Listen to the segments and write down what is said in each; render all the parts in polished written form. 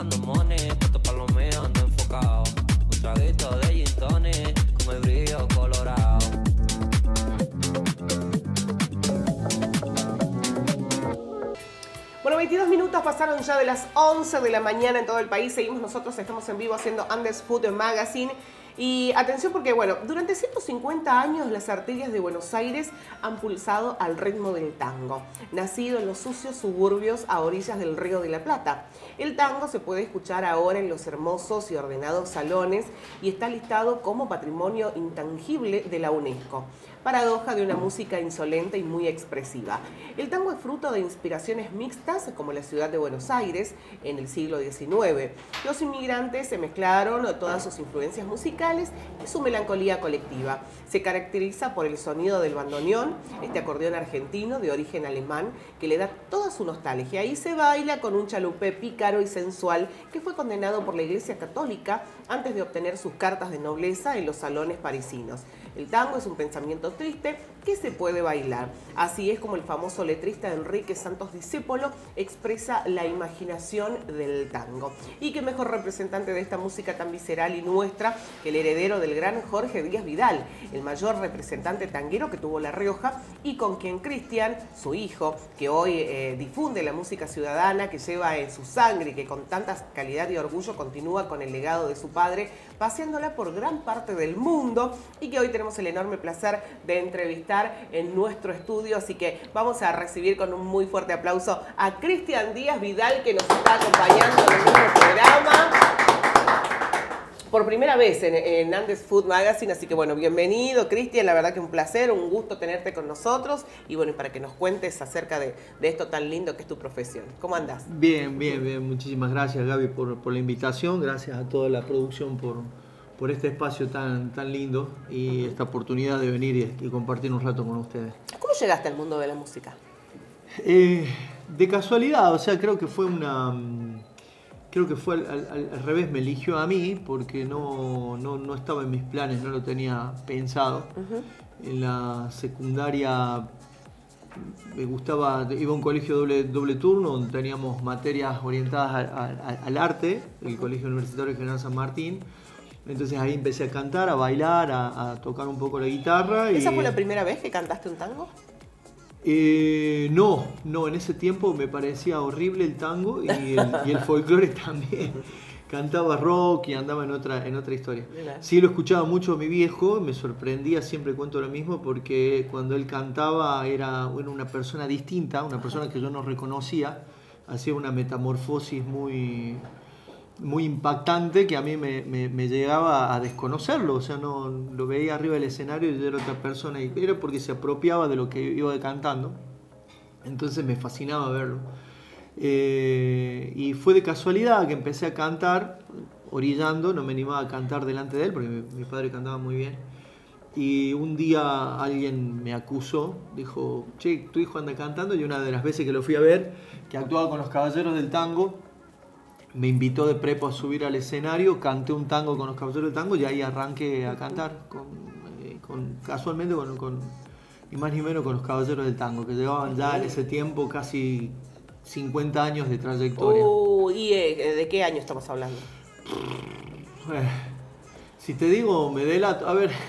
contando money, puesto pa' lo mío, ando enfocado. Un traguito de gin tonic, con el brillo colorado. Bueno, 22 minutos pasaron ya de las 11 de la mañana en todo el país. Seguimos nosotros, estamos en vivo haciendo Andes Food Magazine. Y atención porque, bueno, durante 150 años las arterias de Buenos Aires han pulsado al ritmo del tango, nacido en los sucios suburbios a orillas del Río de la Plata. El tango se puede escuchar ahora en los hermosos y ordenados salones y está listado como patrimonio intangible de la UNESCO. Paradoja de una música insolente y muy expresiva. El tango es fruto de inspiraciones mixtas, como la ciudad de Buenos Aires en el siglo XIX. Los inmigrantes se mezclaron todas sus influencias musicales y su melancolía colectiva. Se caracteriza por el sonido del bandoneón, este acordeón argentino de origen alemán, que le da toda su nostalgia. Y se baila con un chalupé pícaro y sensual que fue condenado por la Iglesia Católica antes de obtener sus cartas de nobleza en los salones parisinos. El tango es un pensamiento triste que se puede bailar. Así es como el famoso letrista Enrique Santos Discépolo expresa la imaginación del tango. Y qué mejor representante de esta música tan visceral y nuestra que el heredero del gran Jorge Díaz Vidal, el mayor representante tanguero que tuvo La Rioja y con quien Cristian, su hijo, que hoy difunde la música ciudadana que lleva en su sangre y que con tanta calidad y orgullo continúa con el legado de su padre, paseándola por gran parte del mundo y que hoy tenemos el enorme placer de entrevistar en nuestro estudio. Así que vamos a recibir con un muy fuerte aplauso a Cristian Díaz Vidal, que nos está acompañando en el mismo programa por primera vez en Andes Food Magazine. Así que bueno, bienvenido Cristian, la verdad que un placer, un gusto tenerte con nosotros y bueno, para que nos cuentes acerca de esto tan lindo que es tu profesión. ¿Cómo andás? Bien, bien, bien. Muchísimas gracias Gaby por la invitación, gracias a toda la producción por este espacio tan lindo y esta oportunidad de venir y compartir un rato con ustedes. ¿Cómo llegaste al mundo de la música? De casualidad, o sea, creo que fue al revés, me eligió a mí porque no estaba en mis planes, no lo tenía pensado. En la secundaria me gustaba, iba a un colegio doble turno donde teníamos materias orientadas al arte, el Colegio Universitario General San Martín. Entonces ahí empecé a cantar, a bailar, a tocar un poco la guitarra. ¿Esa fue la primera vez que cantaste un tango? No, en ese tiempo me parecía horrible el tango y el folclore también. Cantaba rock y andaba en otra historia. Sí, lo escuchaba mucho a mi viejo, me sorprendía, siempre cuento lo mismo, porque cuando él cantaba era una persona distinta, una persona que yo no reconocía, hacía una metamorfosis muy impactante que a mí me llegaba a desconocerlo, o sea, no lo veía arriba del escenario y yo era otra persona, y era porque se apropiaba de lo que iba cantando, entonces me fascinaba verlo. Y fue de casualidad que empecé a cantar, orillando, no me animaba a cantar delante de él porque mi padre cantaba muy bien. Y un día alguien me acusó, dijo, che, tu hijo anda cantando, y una de las veces que lo fui a ver, que actuaba con los Caballeros del Tango, me invitó de prepo a subir al escenario, canté un tango con los Caballeros del Tango y ahí arranqué a cantar, casualmente ni más ni menos con los Caballeros del Tango, que llevaban ya en ese tiempo casi 50 años de trayectoria. ¿Y de qué año estamos hablando? Si te digo, me delato. A ver.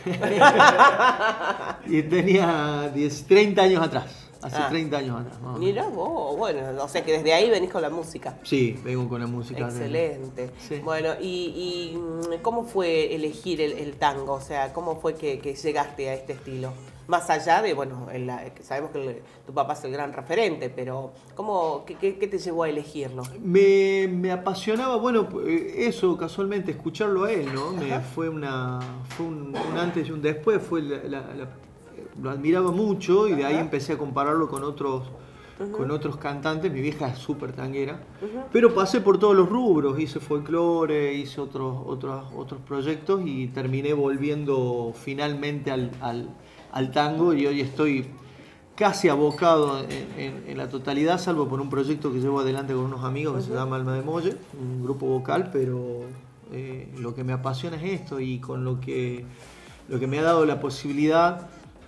Y tenía 30 años atrás. Hace 30 años atrás. Mira vos, bueno, o sea que desde ahí venís con la música. Sí, vengo con la música. Excelente. Sí. Bueno, y ¿cómo fue elegir el tango? O sea, ¿cómo fue que llegaste a este estilo? Más allá de, bueno, que sabemos que tu papá es el gran referente, pero ¿qué te llevó a elegirlo? Me apasionaba, bueno, eso, casualmente, escucharlo a él, ¿no? Fue un antes y un después, lo admiraba mucho y de ahí empecé a compararlo con otros cantantes. Mi vieja es súper tanguera, pero pasé por todos los rubros, hice folclore, hice otros proyectos y terminé volviendo finalmente al tango, y hoy estoy casi abocado en la totalidad, salvo por un proyecto que llevo adelante con unos amigos que se llama Alma de Molle, un grupo vocal, pero lo que me apasiona es esto, y con lo que me ha dado la posibilidad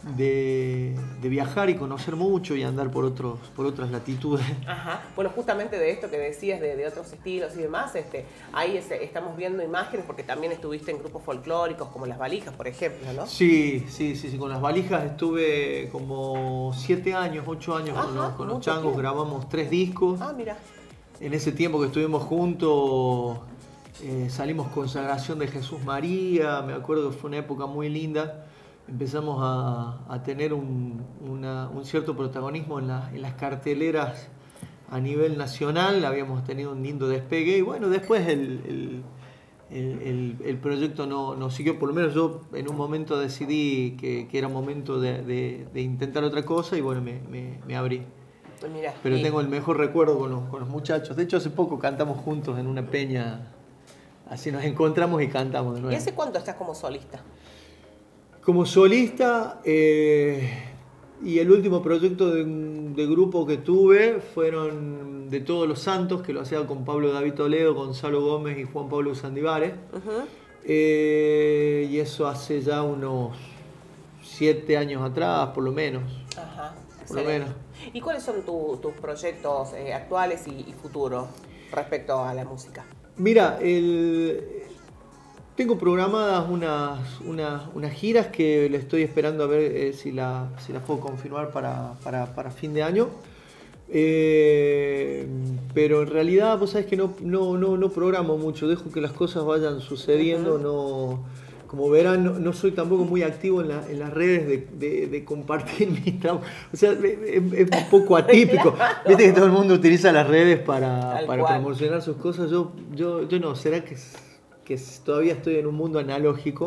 de viajar y conocer mucho y andar por otras latitudes. Ajá. Bueno, justamente de esto que decías, de otros estilos y demás, ahí estamos viendo imágenes porque también estuviste en grupos folclóricos como Las Valijas, por ejemplo, ¿no? Sí. Con Las Valijas estuve como 7 años, 8 años. Ajá, con los mucho changos tiempo. grabamos 3 discos. Ah, mira. En ese tiempo que estuvimos juntos salimos Consagración de Jesús María, me acuerdo que fue una época muy linda. Empezamos a tener un cierto protagonismo en las carteleras a nivel nacional, habíamos tenido un lindo despegue y bueno, después el proyecto no siguió, por lo menos yo en un momento decidí que era momento de intentar otra cosa y bueno, me abrí. Mira, Pero tengo el mejor recuerdo con los muchachos, de hecho hace poco cantamos juntos en una peña, así nos encontramos y cantamos de nuevo. ¿Y hace cuánto estás como solista? Como solista, y el último proyecto de grupo que tuve fueron de Todos los Santos, que lo hacía con Pablo David Toledo, Gonzalo Gómez y Juan Pablo Sandivares. Y eso hace ya unos 7 años atrás, por lo menos. Ajá, Por lo menos. ¿Y cuáles son tus proyectos actuales y futuros respecto a la música? Mira, tengo programadas unas giras que le estoy esperando a ver si las puedo confirmar para fin de año. Pero en realidad vos sabés que no programo mucho, dejo que las cosas vayan sucediendo. Como verán, no soy tampoco muy activo en las redes de compartir mis trabajos. O sea, es un poco atípico. Viste que todo el mundo utiliza las redes para promocionar sus cosas. Yo no, ¿será que todavía estoy en un mundo analógico?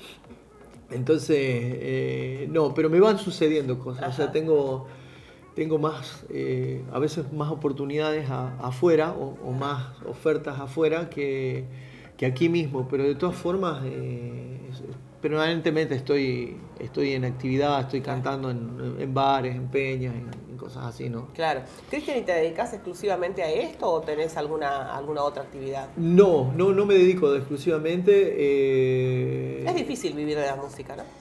Entonces, no, pero me van sucediendo cosas. O sea, tengo más, a veces más oportunidades afuera o más ofertas afuera que aquí mismo, pero de todas formas, permanentemente estoy en actividad, estoy cantando en bares, en peñas, en cosas así, ¿no? Claro. Cristian, ¿y te dedicas exclusivamente a esto o tenés alguna otra actividad? No me dedico exclusivamente. Es difícil vivir de la música, ¿no?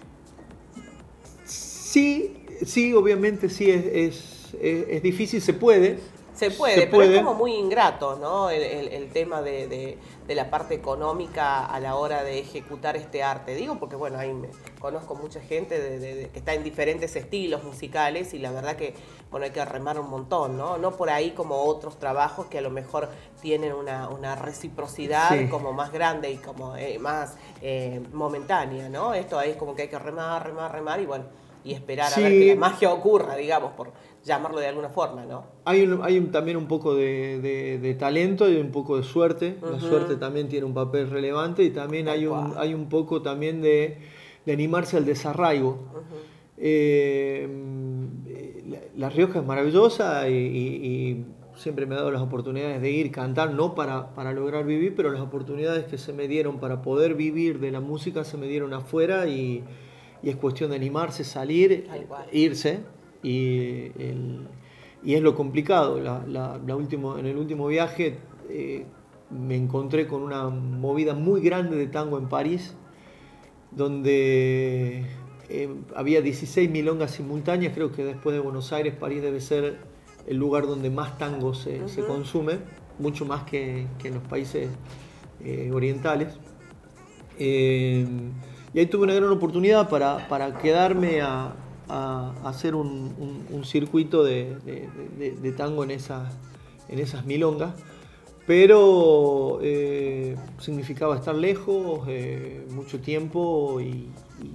Sí, obviamente sí, es difícil, se puede. Se puede, pero es como muy ingrato, ¿no? El tema de la parte económica a la hora de ejecutar este arte. Digo porque, bueno, ahí conozco mucha gente que está en diferentes estilos musicales y la verdad que, bueno, hay que remar un montón, ¿no? No por ahí como otros trabajos que a lo mejor tienen una reciprocidad como más grande y como más momentánea, ¿no? Esto ahí es como que hay que remar y, bueno, y esperar a ver que la magia ocurra, digamos, por llamarlo de alguna forma, ¿no? Hay también un poco de talento y un poco de suerte. La suerte también tiene un papel relevante y también hay un poco también de animarse al desarraigo. La Rioja es maravillosa y siempre me ha dado las oportunidades de ir, cantar, no para lograr vivir, pero las oportunidades que se me dieron para poder vivir de la música se me dieron afuera y es cuestión de animarse, salir, irse. Y es lo complicado. En el último viaje me encontré con una movida muy grande de tango en París, donde había 16 milongas simultáneas. Creo que después de Buenos Aires, París debe ser el lugar donde más tango se consume, mucho más que en los países orientales. Y ahí tuve una gran oportunidad para quedarme a hacer un circuito de tango en esas milongas, pero significaba estar lejos mucho tiempo y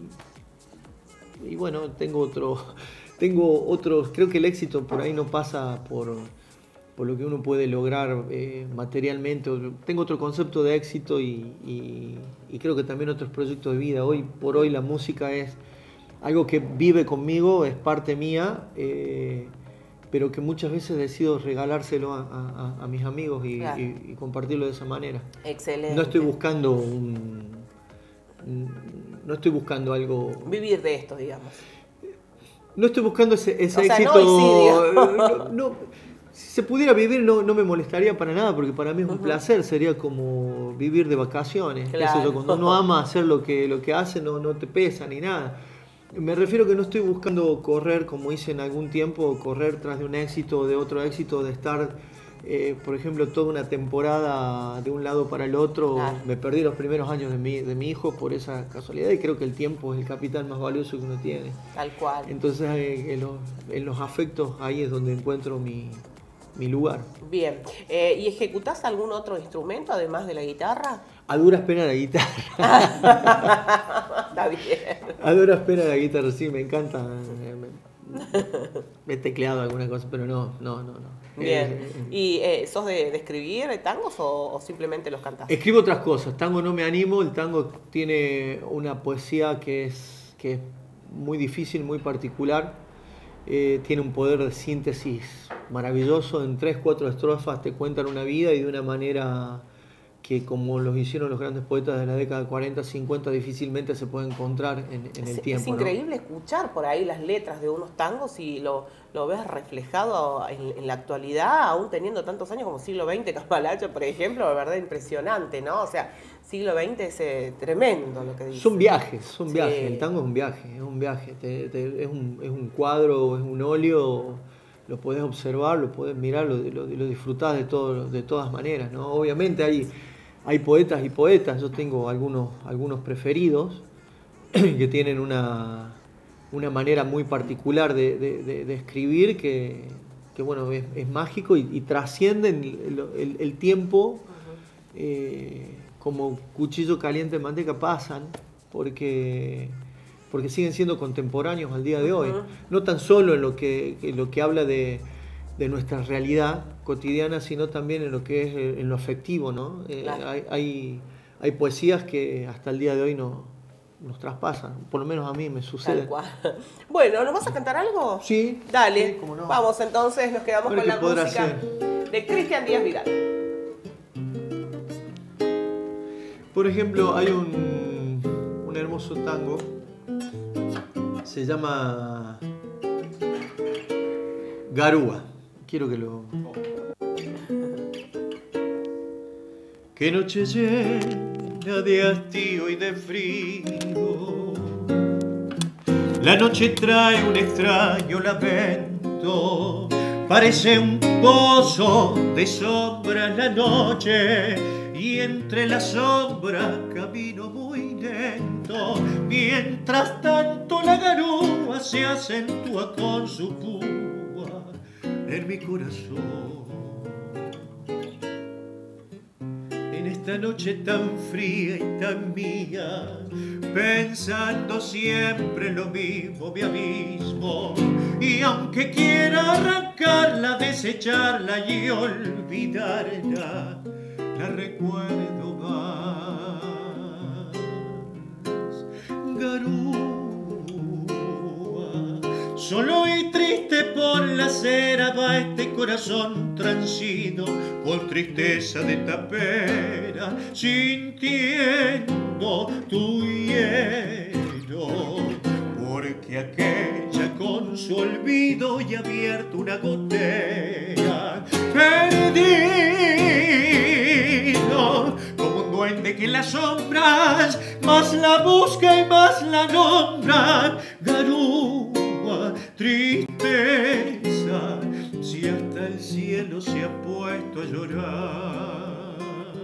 bueno, tengo otros, creo que el éxito por ahí no pasa por lo que uno puede lograr materialmente. Tengo otro concepto de éxito y creo que también otros proyectos de vida. Hoy por hoy la música es algo que vive conmigo, es parte mía, pero que muchas veces decido regalárselo a mis amigos y compartirlo de esa manera. Excelente. No estoy buscando algo... Vivir de esto, digamos. No estoy buscando ese éxito... Si se pudiera vivir no me molestaría para nada, porque para mí es un placer, sería como vivir de vacaciones. Claro. Cuando uno ama hacer lo que hace, no te pesa ni nada. Me refiero que no estoy buscando correr, como hice en algún tiempo, correr tras de un éxito o de otro éxito, de estar, por ejemplo, toda una temporada de un lado para el otro. Claro. Me perdí los primeros años de mi hijo por esa casualidad y creo que el tiempo es el capital más valioso que uno tiene. Tal cual. Entonces, en los afectos, ahí es donde encuentro mi lugar. Bien. ¿Y ejecutás algún otro instrumento además de la guitarra? A duras penas la guitarra. Está bien. A duras penas la guitarra, sí, me encanta. He tecleado alguna cosa, pero no. Bien. ¿Y sos de escribir tangos o simplemente los cantás? Escribo otras cosas. Tango no me animo. El tango tiene una poesía que es muy difícil, muy particular. Tiene un poder de síntesis maravilloso. En 3, 4 estrofas te cuentan una vida y de una manera que, como los hicieron los grandes poetas de la década de 40, 50, difícilmente se puede encontrar en el tiempo. Es increíble, ¿no?, escuchar por ahí las letras de unos tangos y lo ves reflejado en la actualidad, aún teniendo tantos años como siglo XX, Cambalache, por ejemplo, de verdad impresionante, ¿no? O sea, siglo XX es tremendo lo que dice. Son viajes. Sí. El tango es un viaje. Es un cuadro, es un óleo, lo podés observar, lo podés mirar, lo disfrutás de todas maneras, ¿no? Obviamente hay poetas y poetas. Yo tengo algunos preferidos que tienen una manera muy particular de escribir que bueno, es mágico y trascienden el tiempo. Como cuchillo caliente en manteca, pasan porque siguen siendo contemporáneos al día de hoy. No tan solo en lo que habla de nuestra realidad cotidiana, sino también en lo que es en lo afectivo, ¿no? Claro. Hay poesías que hasta el día de hoy nos traspasan, por lo menos a mí me sucede. Tal cual. Bueno, ¿nos vas a cantar algo? Sí. Dale, sí, cómo no. Vamos entonces, nos quedamos Bueno, con la ¿qué podrá música de Cristian Díaz Vidal. Por ejemplo, hay un hermoso tango, se llama Garúa. Quiero que lo... Qué noche llena de hastío y de frío, la noche trae un extraño lamento, parece un pozo de sombras la noche, y entre las sombras camino muy lento, mientras tanto la garúa se acentúa con su púa en mi corazón. En esta noche tan fría y tan mía, pensando siempre lo mismo, mi abismo, y aunque quiera arrancarla, desecharla y olvidarla, la recuerdo más. Garúa, solo y triste por la acera va este corazón transido, con tristeza de tapera, sintiendo tu hielo, porque aquella con su olvido y abierto una gotera, perdido como un duende que en las sombras más la busca y más la nombra. Garúa, tristeza, si hasta el cielo se ha puesto a llorar.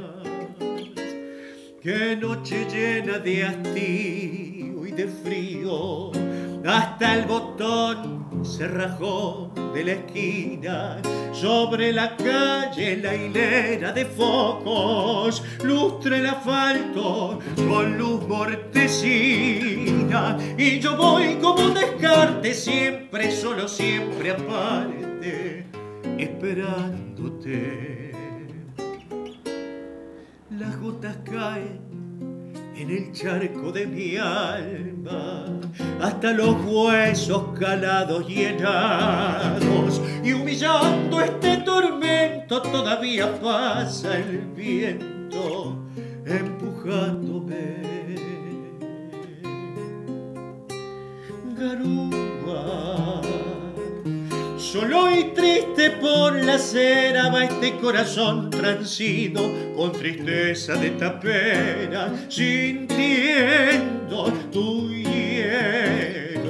Qué noche llena de hastío y de frío, hasta el botón se rajó de la esquina. Sobre la calle la hilera de focos lustra el asfalto con luz mortecina, y yo voy como un descarte, siempre solo, siempre aparte, esperándote. Las gotas caen en el charco de mi alma, hasta los huesos calados y helados, y humillando este tormento todavía pasa el viento empujándome. Garúa, solo y triste por la acera va este corazón transido, con tristeza de tapera, sintiendo tu hielo,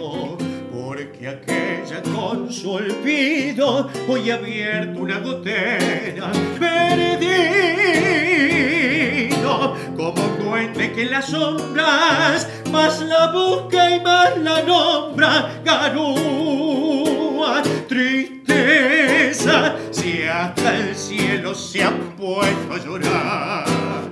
que aquella con su olvido hoy ha abierto una gotera. Perdido como un duende que en las sombras más la busca y más la nombra. Garúa, tristeza, si hasta el cielo se ha puesto a llorar.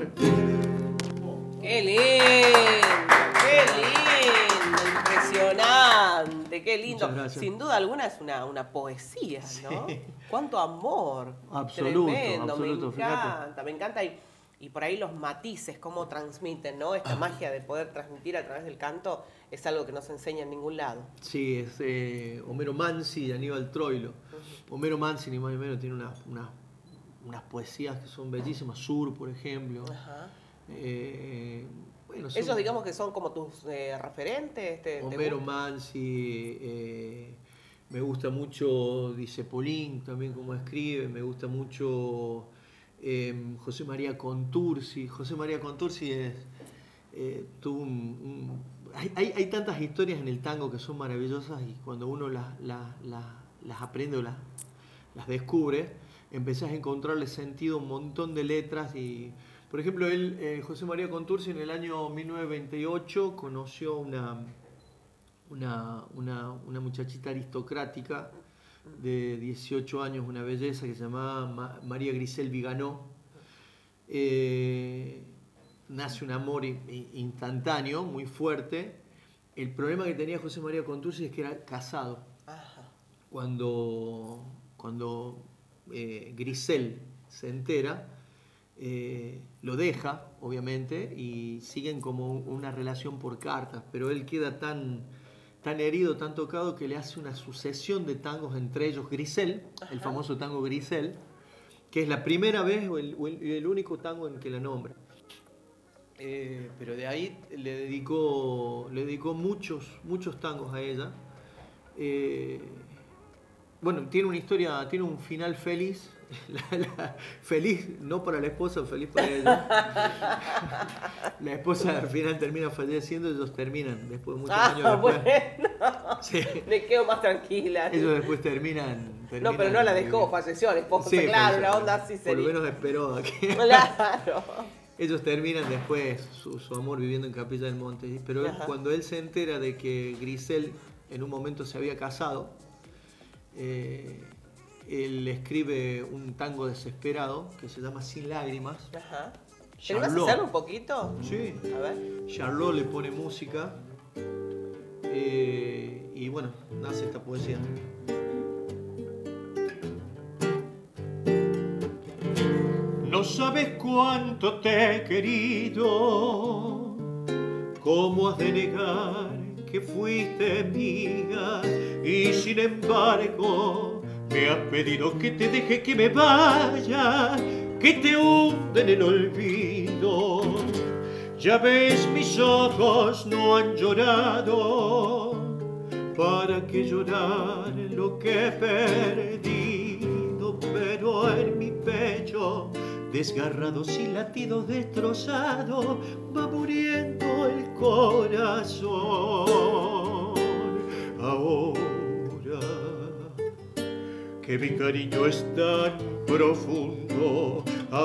¡Qué lindo! ¡Qué lindo! Impresionante, qué lindo. Sin duda alguna es una poesía, ¿no? Sí. ¡Cuánto amor! Absoluto, Tremendo, absoluto, me encanta. Y por ahí los matices, cómo transmiten, ¿no? Esta magia de poder transmitir a través del canto es algo que no se enseña en ningún lado. Sí, es Homero Mansi y Aníbal Troilo. Homero Mansi, ni más ni menos, tiene unas poesías que son bellísimas. Sur, por ejemplo. Ajá. Bueno, Esos digamos que son como tus referentes. Homero Mansi, me gusta mucho, dice Polín, también como escribe, me gusta mucho José María Contursi. José María Contursi tuvo hay tantas historias en el tango que son maravillosas y cuando uno las aprende o las descubre, empezás a encontrarle sentido a un montón de letras. Y por ejemplo, José María Contursi, en el año 1928 conoció una muchachita aristocrática de 18 años, una belleza que se llamaba María Grisel Viganó. Nace un amor instantáneo, muy fuerte. El problema que tenía José María Contursi es que era casado. Ajá. Cuando Grisel se entera, lo deja, obviamente, y siguen como una relación por cartas, pero él queda tan herido, tan tocado, que le hace una sucesión de tangos, entre ellos Grisel, el famoso tango Grisel, que es la primera vez o el único tango en que la nombra. Pero de ahí le dedicó muchos tangos a ella. Bueno, tiene una historia, tiene un final feliz. Feliz, no para la esposa, feliz para ella. La esposa al final termina falleciendo, ellos terminan después de muchos años después. Bueno. Sí. Me quedo más tranquila. Ellos después terminan No, pero no la dejó, falleció la esposa, sí, claro, falleció. una onda así sería. Por lo menos esperó a que... Claro. Ellos terminan después su amor viviendo en Capilla del Monte. Pero cuando él se entera de que Grisel en un momento se había casado, él escribe un tango desesperado que se llama Sin Lágrimas. Ajá. ¿Te vas a hacer un poquito? Sí. A ver. Charlot le pone música y bueno, nace esta poesía. No sabes cuánto te he querido, cómo has de negar que fuiste mía y sin embargo me has pedido que te deje que me vaya, que te hunde en el olvido. Ya ves, mis ojos no han llorado, ¿para qué llorar lo que he perdido? Pero en mi pecho, desgarrado, sin latidos, destrozado, va muriendo el corazón. Ahora que mi cariño es tan profundo,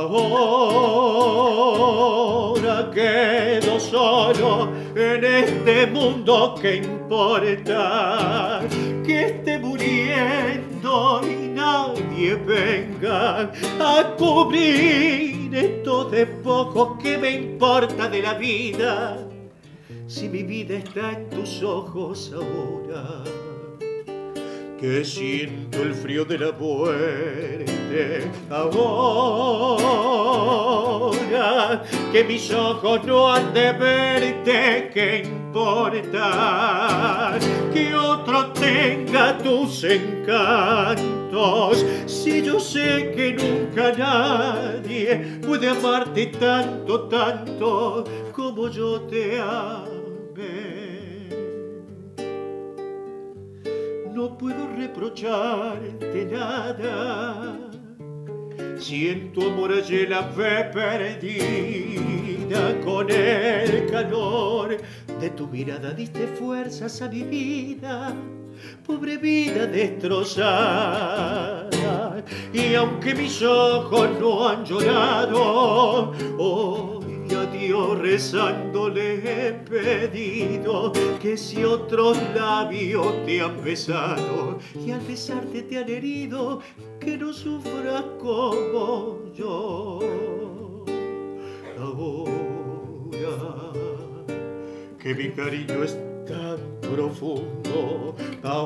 ahora quedo solo en este mundo. ¿Qué importa que esté muriendo y nadie venga a cubrir esto de poco? ¿Qué me importa de la vida si mi vida está en tus ojos ahora? Que siento el frío de la muerte ahora, que mis ojos no han de verte. ¿Qué importa que otro tenga tus encantos? Si yo sé que nunca nadie puede amarte tanto, tanto como yo te amé. No puedo reprocharte nada, si en tu amor hallé la fe perdida. Con el calor de tu mirada diste fuerzas a mi vida, pobre vida destrozada. Y aunque mis ojos no han llorado, hoy a Dios rezando le he pedido que si otros labios te han besado y al besarte te han herido, que no sufras como yo. Ahora que mi cariño es tan profundo,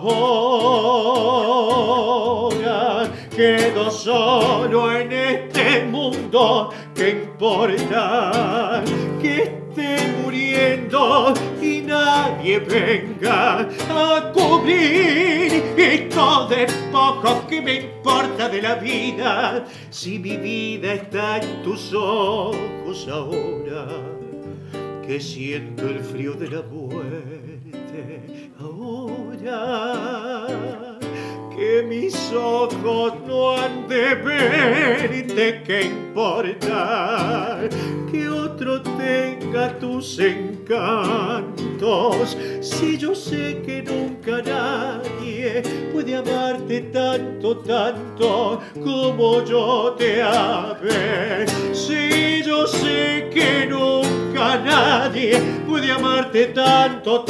ahora quedo solo en este mundo. ¿Qué importa que esté muriendo y nadie venga a cubrir esto de poco que me importa de la vida? Si mi vida está en tus ojos ahora, que siento el frío de la muerte, ahora que mis ojos no han de verte, ¿qué importa que otro tenga tus encantos? Si yo sé que nunca nadie puede amarte tanto, tanto como yo te amé. Si yo sé que nunca nadie puede amarte tanto,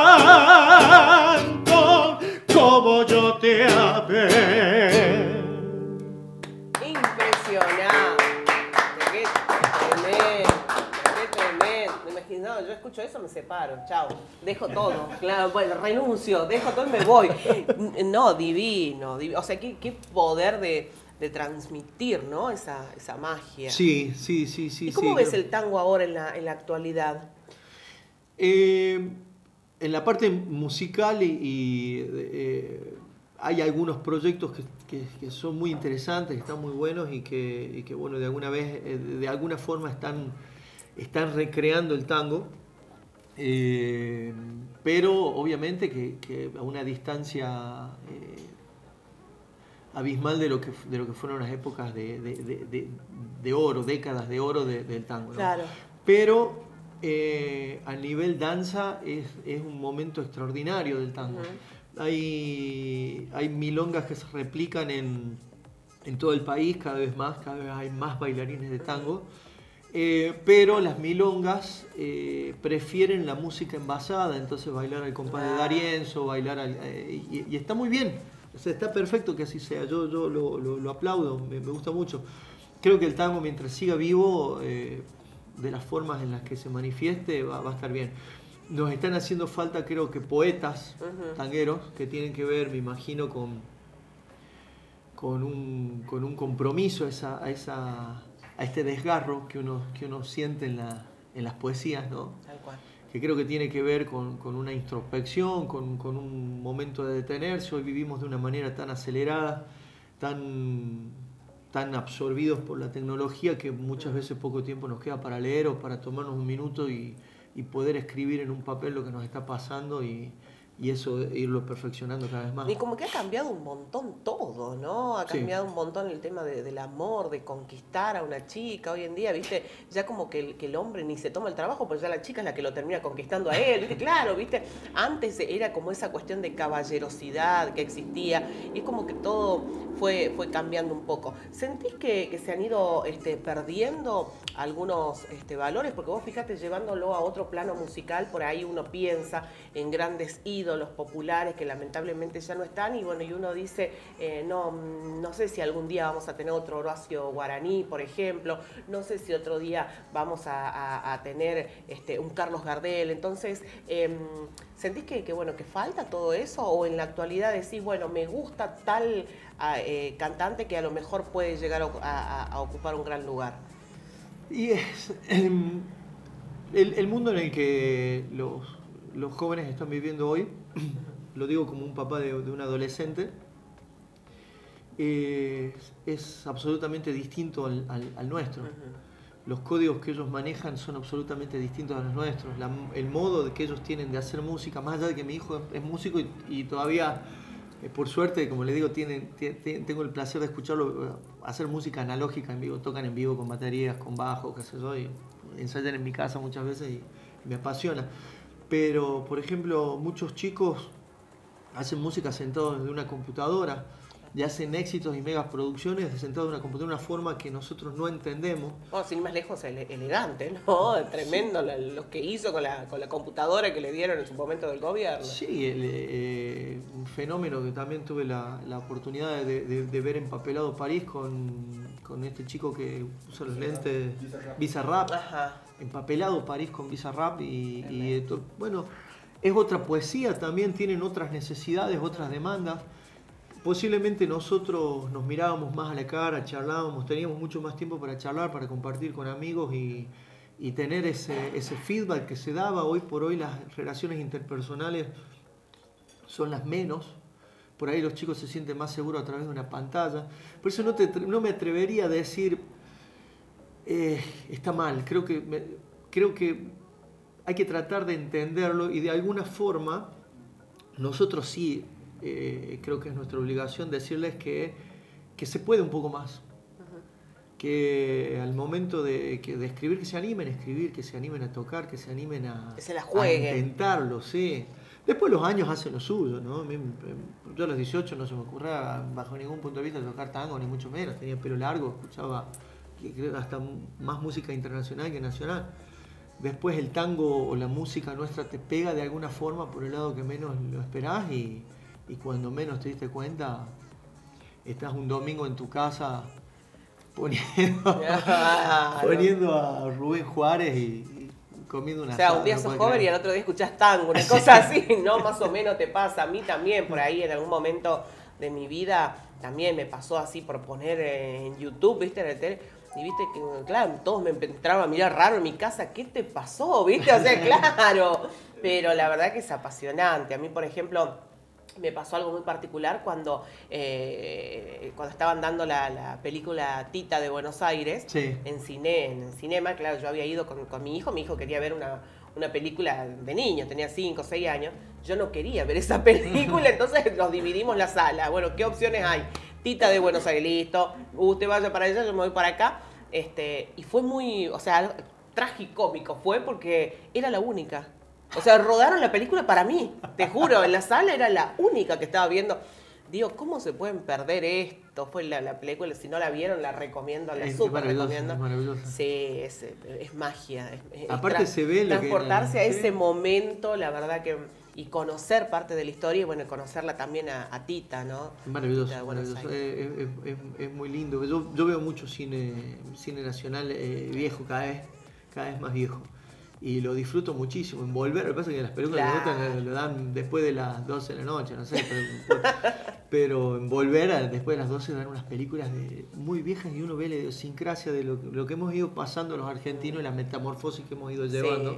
tanto como yo te amé. Impresionante. Qué tremendo. Qué tremendo. Me imagino, yo escucho eso, me separo. Chao. Dejo todo. Claro, bueno, renuncio. Dejo todo y me voy. No, divino. O sea, qué poder de transmitir, ¿no? Esa magia. Sí. ¿Y cómo ves el tango ahora en la actualidad? En la parte musical hay algunos proyectos que son muy interesantes, que están muy buenos y que bueno, de alguna forma están recreando el tango, pero obviamente que a una distancia abismal de lo que fueron las épocas de oro, décadas de oro del tango, ¿no? Claro. Pero a nivel danza es un momento extraordinario del tango. Uh-huh. Hay milongas que se replican en todo el país, cada vez hay más bailarines de tango, pero las milongas prefieren la música envasada, entonces bailar al compás de D'Arienzo, y está muy bien, o sea, está perfecto que así sea, yo lo aplaudo, me gusta mucho. Creo que el tango, mientras siga vivo, de las formas en las que se manifieste, va a estar bien. Nos están haciendo falta, creo que poetas tangueros, que tienen que ver, me imagino, con un compromiso a este desgarro que uno siente en las poesías, ¿no? Tal cual. Que creo que tiene que ver con una introspección, con un momento de detenerse. Hoy vivimos de una manera tan acelerada, tan absorbidos por la tecnología, que muchas veces poco tiempo nos queda para leer o para tomarnos un minuto y poder escribir en un papel lo que nos está pasando y eso irlo perfeccionando cada vez más. Y como que ha cambiado un montón todo, ¿no? Ha cambiado un montón el tema del amor, de conquistar a una chica. Hoy en día, ¿viste? Ya como que el hombre ni se toma el trabajo, porque ya la chica es la que lo termina conquistando a él, ¿viste? Claro, ¿viste? Antes era como esa cuestión de caballerosidad que existía y es como que todo fue cambiando un poco. ¿Sentís que se han ido perdiendo algunos valores? Porque vos fíjate, llevándolo a otro plano musical, por ahí uno piensa en grandes ídolos populares que lamentablemente ya no están y bueno, y uno dice, no sé si algún día vamos a tener otro Horacio Guaraní, por ejemplo, no sé si otro día vamos a tener un Carlos Gardel. Entonces, ¿sentís que falta todo eso? ¿O en la actualidad decís, bueno, me gusta tal cantante que a lo mejor puede llegar a ocupar un gran lugar? Y es el mundo en el que los jóvenes están viviendo hoy, lo digo como un papá de un adolescente, es absolutamente distinto al nuestro. Los códigos que ellos manejan son absolutamente distintos a los nuestros. El modo que ellos tienen de hacer música, más allá de que mi hijo es músico y todavía, por suerte, como le digo, tengo el placer de escucharlo hacer música analógica en vivo, tocan en vivo con baterías, con bajo, qué sé yo, y ensayan en mi casa muchas veces y me apasiona. Pero, por ejemplo, muchos chicos hacen música sentados desde una computadora, y hacen éxitos y megas producciones sentados en una computadora de una forma que nosotros no entendemos. Oh, sin ir más lejos, elegante, ¿no? Tremendo lo que hizo con la computadora que le dieron en su momento del gobierno. Sí, un fenómeno que también tuve la oportunidad de ver empapelado París con este chico que usa los lentes Bizarrap. Ajá. Empapelado París con Bizarrap y bueno, es otra poesía también, tienen otras necesidades, otras demandas. Posiblemente nosotros nos mirábamos más a la cara, charlábamos, teníamos mucho más tiempo para charlar, para compartir con amigos y tener ese feedback que se daba. Hoy por hoy las relaciones interpersonales son las menos. Por ahí los chicos se sienten más seguros a través de una pantalla. Por eso no me atrevería a decir está mal. Creo que hay que tratar de entenderlo y de alguna forma nosotros sí creo que es nuestra obligación decirles que se puede un poco más. Que al momento de escribir, que se animen a escribir, que se animen a tocar, que se animen a intentarlo, sí. Después los años hacen lo suyo, ¿no? Yo a los 18 no se me ocurría bajo ningún punto de vista tocar tango, ni mucho menos. Tenía pelo largo, escuchaba hasta más música internacional que nacional. Después el tango o la música nuestra te pega de alguna forma por el lado que menos lo esperás y cuando menos te diste cuenta, estás un domingo en tu casa poniendo a Rubén Juárez y comiendo una un día sos joven y al otro día escuchás tango, una cosa así, ¿no? Más o menos te pasa. A mí también, por ahí en algún momento de mi vida, también me pasó así por poner en YouTube, ¿viste? En el tele. Y viste que, claro, todos me entraron a mirar raro en mi casa. ¿Qué te pasó? ¿Viste? O sea, claro. Pero la verdad que es apasionante. A mí, por ejemplo, me pasó algo muy particular cuando estaban dando la película Tita de Buenos Aires, sí, en cinema. Claro, yo había ido con mi hijo. Mi hijo quería ver una película de niños, tenía 5 o 6 años. Yo no quería ver esa película, entonces nos dividimos la sala. Bueno, ¿qué opciones hay? Tita de Buenos Aires, listo. Usted vaya para allá, yo me voy para acá. Y fue muy, o sea, tragicómico fue porque era la única. O sea, rodaron la película para mí, te juro, en la sala era la única que estaba viendo. Digo, ¿cómo se pueden perder esto? Fue la película, si no la vieron, la recomiendo, la súper recomiendo. Es maravillosa. Sí, es magia. Aparte se ve transportarse a ese momento, la verdad que... Y conocer parte de la historia y, bueno, conocerla también a Tita, ¿no? Maravilloso, maravilloso. Es muy lindo. Yo veo mucho cine nacional viejo, cada vez más viejo. Y lo disfruto muchísimo. En volver, lo que pasa es que las películas lo dan después de las 12 de la noche, no sé. Pero en volver, después de las 12, dan unas películas muy viejas y uno ve la idiosincrasia de lo que hemos ido pasando los argentinos y la metamorfosis que hemos ido llevando. Sí.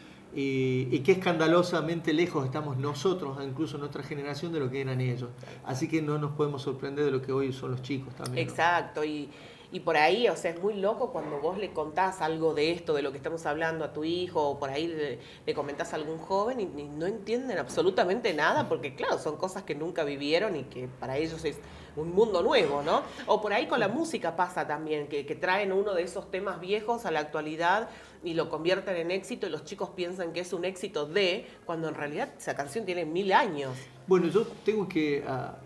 Y qué escandalosamente lejos estamos nosotros, incluso nuestra generación, de lo que eran ellos. Así que no nos podemos sorprender de lo que hoy son los chicos también. Exacto, ¿no? Y por ahí, o sea, es muy loco cuando vos le contás algo de esto, de lo que estamos hablando a tu hijo, o por ahí le comentás a algún joven y no entienden absolutamente nada, porque claro, son cosas que nunca vivieron y que para ellos es un mundo nuevo, ¿no? O por ahí con la música pasa también, que traen uno de esos temas viejos a la actualidad y lo convierten en éxito y los chicos piensan que es un éxito cuando en realidad esa canción tiene 1000 años. Bueno, yo tengo que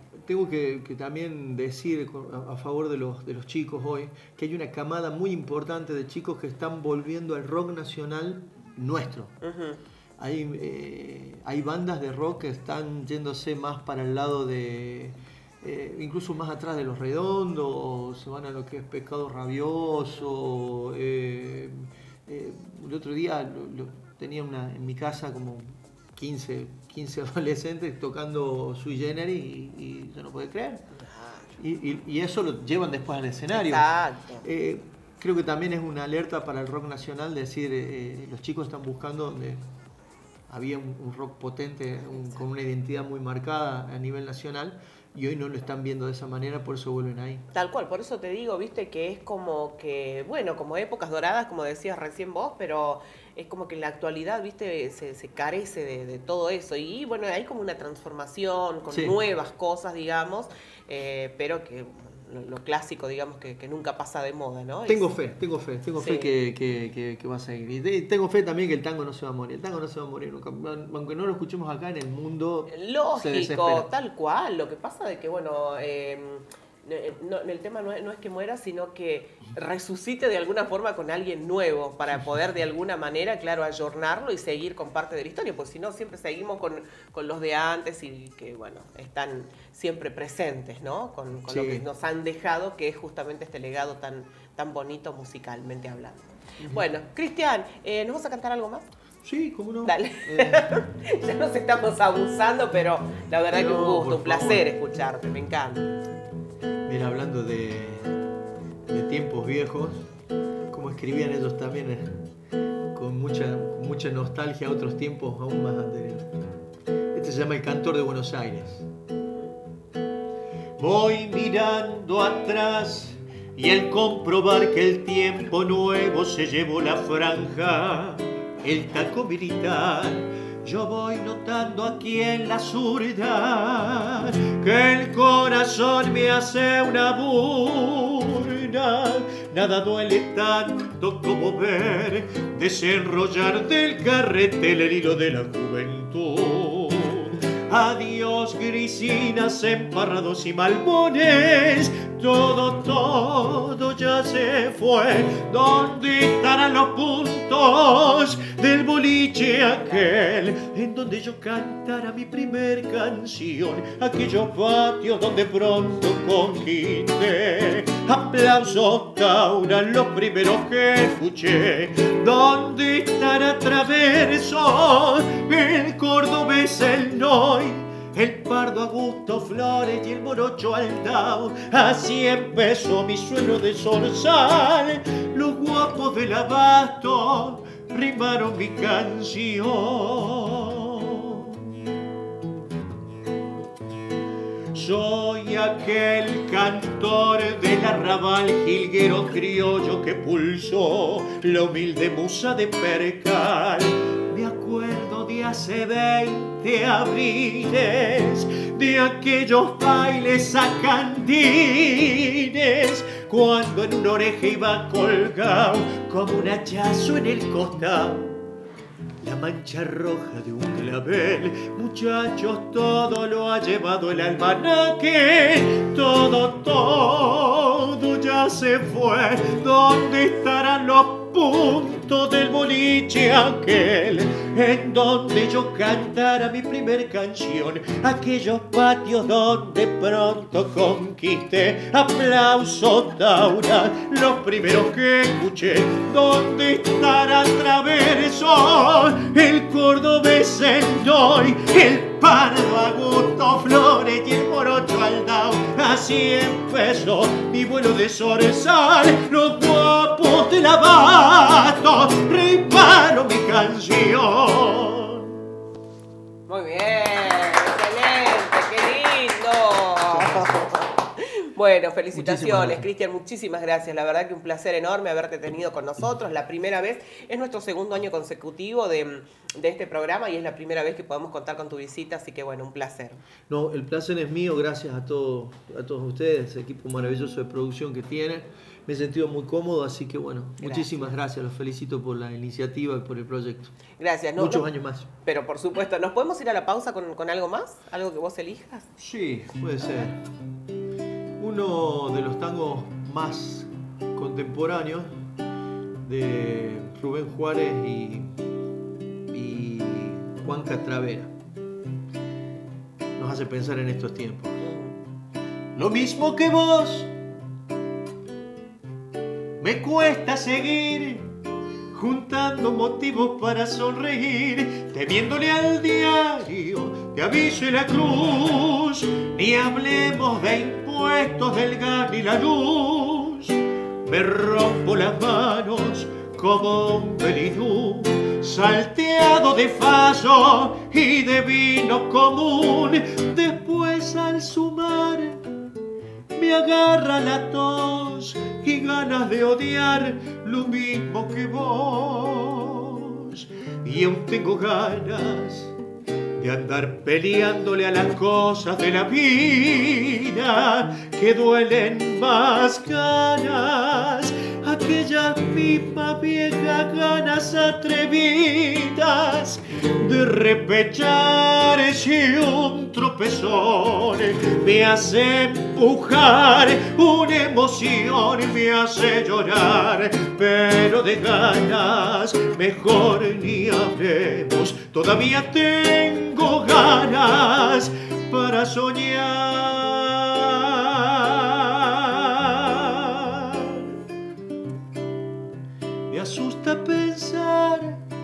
también decir a favor de los chicos hoy que hay una camada muy importante de chicos que están volviendo al rock nacional nuestro. Uh-huh. Hay bandas de rock que están yéndose más para el lado de... incluso más atrás de Los Redondos, se van a lo que es Pescado Rabioso. El otro día tenía en mi casa como 15 adolescentes tocando Sui Generis y yo no puedo creer. Y eso lo llevan después al escenario. Exacto. Creo que también es una alerta para el rock nacional, decir, los chicos están buscando donde había un rock potente, con una identidad muy marcada a nivel nacional, y hoy no lo están viendo de esa manera, por eso vuelven ahí. Tal cual, por eso te digo, viste, que es como que, bueno, como épocas doradas, como decías recién vos, pero es como que en la actualidad, viste, se carece de todo eso. Y bueno, hay como una transformación con nuevas cosas, digamos, pero que lo clásico, digamos, que nunca pasa de moda, ¿no? Tengo fe Sí. que va a seguir. Y tengo fe también que el tango no se va a morir. El tango no se va a morir nunca. Aunque no lo escuchemos acá en el mundo, se Lógico, desespera. tal cual. Lo que pasa es que, bueno, el tema no es que muera, sino que resucite de alguna forma con alguien nuevo para poder de alguna manera, claro, ayornarlo y seguir con parte de la historia, porque si no siempre seguimos con los de antes y que, bueno, están siempre presentes, ¿no? Con Sí. lo que nos han dejado, que es justamente este legado tan bonito musicalmente hablando. Bueno, Cristian, ¿nos vas a cantar algo más? Sí, cómo no. Dale. Ya nos estamos abusando, pero la verdad que un No, gusto, por un placer favor. escucharte, me encanta. Mira, hablando de tiempos viejos, como escribían ellos también, con mucha nostalgia a otros tiempos aún más anteriores. Este se llama El Cantor de Buenos Aires. Voy mirando atrás y al comprobar que el tiempo nuevo se llevó la franja, el taco militar, yo voy notando aquí en la zurda que el corazón me hace una burla. Nada duele tanto como ver desenrollar del carretel el hilo de la juventud. Adiós grisinas, emparrados y malbones, todo ya se fue. ¿Dónde estarán los puntos del boliche aquel en donde yo cantara mi primer canción? Aquellos patios donde pronto conquisté. Aplausos tauran los primeros que escuché. ¿Dónde estará Traverso, el cordobés, el Noy, el pardo Augusto Flores y el morocho Aldao? Así empezó mi sueño de zorzal. Los guapos del abasto rimaron mi canción. Soy aquel cantor del arrabal jilguero criollo que pulsó la humilde musa de percal. Me acuerdo de hace 20 abriles, de aquellos bailes a cantines, cuando en una oreja iba colgado como un hachazo en el costado la mancha roja de un clavel. Muchachos, todo lo ha llevado el almanaque, todo ya se fue. ¿Dónde estarán los puntos del boliche aquel en donde yo cantara mi primer canción? Aquellos patios donde pronto conquisté. Aplausos Taura, los primeros que escuché. ¿Dónde estará Traverso, el cordobés Endoy, el pardo Augusto Flores y el morocho Aldao? Así empezó mi vuelo de zorzal. Los guapos del abasto rimaron mi canción. Muy bien, excelente, qué lindo. Bueno, felicitaciones, Cristian, muchísimas gracias. La verdad que un placer enorme haberte tenido con nosotros. La primera vez, es nuestro segundo año consecutivo de este programa y es la primera vez que podemos contar con tu visita, así que bueno, un placer. No, el placer es mío, gracias a todos ustedes, ese equipo maravilloso de producción que tienen. Me he sentido muy cómodo, así que bueno, muchísimas gracias. Los felicito por la iniciativa y por el proyecto. Gracias. Muchos años más. Pero por supuesto, ¿nos podemos ir a la pausa con algo más? ¿Algo que vos elijas? Sí, puede ser. Uno de los tangos más contemporáneos de Rubén Juárez y Juan Catravera. Nos hace pensar en estos tiempos. Lo mismo que vos, me cuesta seguir juntando motivos para sonreír, temiéndole al diario que avise la cruz. Ni hablemos de impuestos del gas ni la luz. Me rompo las manos como un pelidú, salteado de fallo y de vino común. Después al sumar me agarra la tos y ganas de odiar lo mismo que vos. Y aún tengo ganas de andar peleándole a las cosas de la vida que duelen más ganas, aquellas mismas viejas ganas atrevidas de repechar si un tropezón me hace empujar, una emoción me hace llorar, pero de ganas mejor ni hablemos, todavía tengo ganas para soñar. Me asusta pensar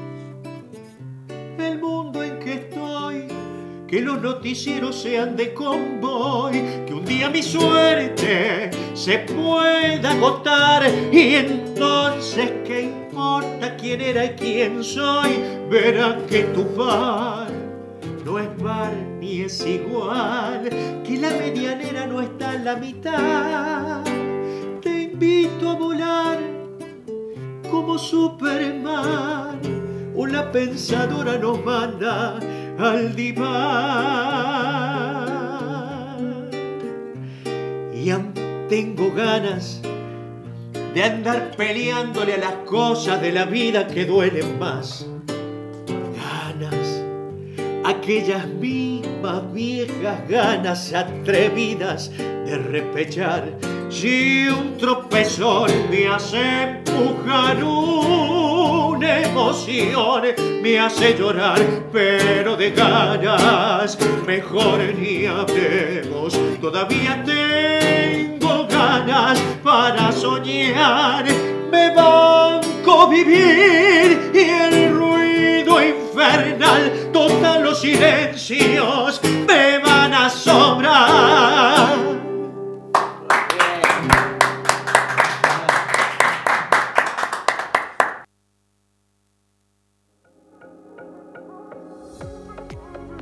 el mundo en que estoy, que los noticieros sean de convoy, que un día mi suerte se pueda agotar y entonces qué importa quién era y quién soy, verá que tu bar no es bar ni es igual, que la medianera no está en la mitad. Te invito a volar como Superman, o la pensadora nos manda al diván. Y aún tengo ganas de andar peleándole a las cosas de la vida que duelen más. Ganas, aquellas mismas viejas ganas atrevidas de repechar si un tropezón me hace empujar, una emoción me hace llorar, pero de ganas mejor ni hablemos, todavía tengo ganas para soñar. Me banco vivir y el ruido infernal, total los silencios